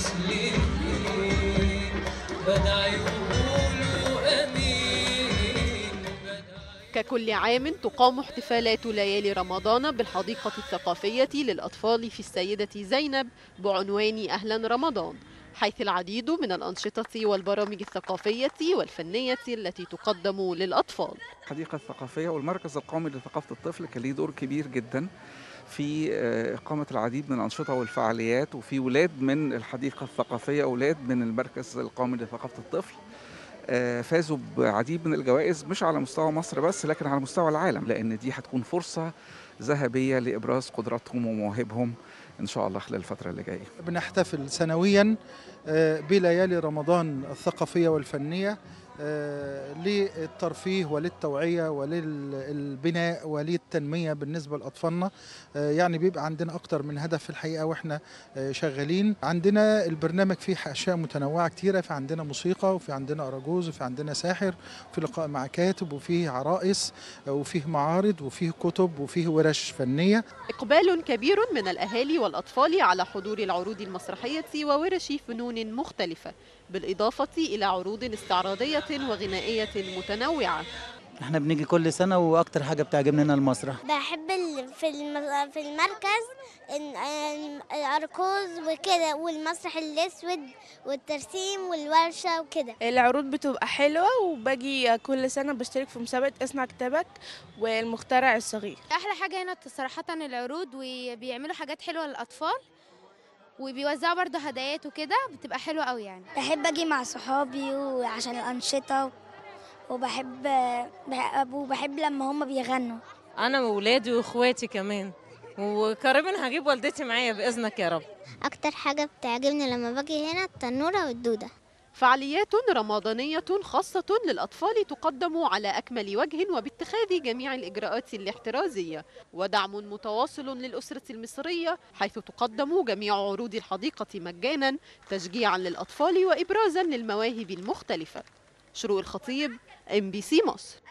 المسلمين بدع يقولوا امين. ككل عام تقام احتفالات ليالي رمضان بالحديقة الثقافية للأطفال في السيدة زينب بعنوان أهلا رمضان، حيث العديد من الأنشطة والبرامج الثقافية والفنية التي تقدم للأطفال. الحديقة الثقافية والمركز القومي لثقافة الطفل كان ليه دور كبير جدا في إقامة العديد من الأنشطة والفعاليات، وفي ولاد من الحديقة الثقافية أولاد من المركز القومي لثقافة الطفل فازوا بعديد من الجوائز، مش على مستوى مصر بس لكن على مستوى العالم، لأن دي هتكون فرصة ذهبية لإبراز قدراتهم ومواهبهم إن شاء الله خلال الفترة اللي جاية. بنحتفل سنويا بليالي رمضان الثقافية والفنية للترفيه وللتوعية وللبناء وللتنمية بالنسبة لأطفالنا. يعني بيبقى عندنا أكتر من هدف في الحقيقة وإحنا شغالين. عندنا البرنامج فيه أشياء متنوعة كتيرة، في عندنا موسيقى وفي عندنا أراجوز وفي عندنا ساحر وفي لقاء مع كاتب وفيه عرائس وفيه معارض وفيه كتب وفيه ورش فنية. إقبال كبير من الأهالي والأطفال على حضور العروض المسرحية وورش فنون مختلفة، بالإضافة إلى عروض استعراضية وغنائية متنوعة. احنا بنيجي كل سنة وأكتر حاجة بتعجبنا هنا المسرح. بحب في المركز الأرجوز وكده والمسرح الأسود والترسيم والورشة وكده. العروض بتبقى حلوة وباجي كل سنة بشترك في مسابقة اصنع كتابك والمخترع الصغير. أحلى حاجة هنا صراحة العروض، وبيعملوا حاجات حلوة للأطفال وبيوزعوا برضه هدايات وكده، بتبقى حلوة قوي يعني. بحب أجي مع صحابي وعشان الأنشطة، وبحب لما هم بيغنوا. أنا وولادي وإخواتي كمان، وقريبا هجيب والدتي معايا بإذنك يا رب. أكتر حاجة بتعجبني لما باجي هنا التنورة والدودة. فعاليات رمضانية خاصة للأطفال تقدم على أكمل وجه وباتخاذ جميع الإجراءات الاحترازية، ودعم متواصل للأسرة المصرية حيث تقدم جميع عروض الحديقة مجانا تشجيعا للأطفال وإبرازا للمواهب المختلفة. شروق الخطيب، MBC مصر.